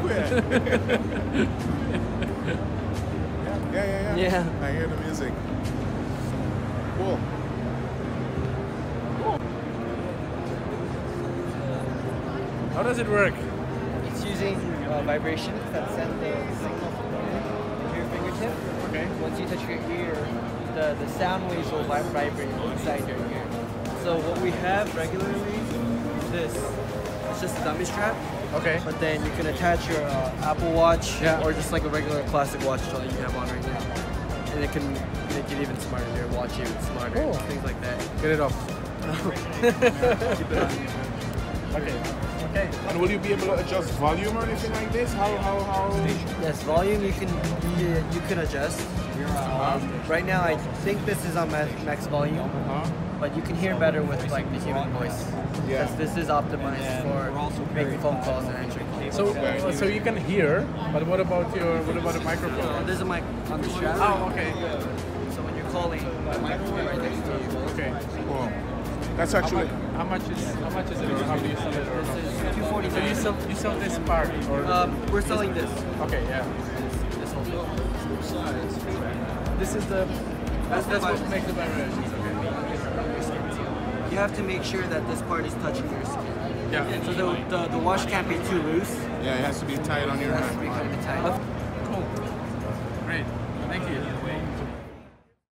Yeah. I hear the music. Cool. How does it work? It's using vibrations that send the signal into your fingertip. Okay. Once you touch your ear, the sound waves will vibrate inside your ear. So what we have regularly is this. It's just a dummy strap. Okay. But then you can attach your Apple Watch Yeah. or just like a regular classic watch that you have on right now. And it can make it even smarter, your watch even smarter, Cool. things like that. Get it off. Okay. Okay. And will you be able to adjust volume or anything like this? How? Yes, volume you can adjust. Right now I think this is on max volume, but you can hear better with like the human voice. Yeah. Because this is optimized for making phone calls and answering calls. So you can hear, but what about the microphone? There's a mic on the strap. Oh, okay. So when you're calling, the microphone right next to you. Okay. Cool. That's actually. How much is it, or how do you sell it? Or This is so $249. you sell this part, or We're selling this. okay, yeah. This whole thing. This is that's what makes the vibrations. Okay. You have to make sure that this part is touching your skin. Yeah. So the watch can't be too loose. Yeah, it has to be tight on your It has to hand. be kind of tight.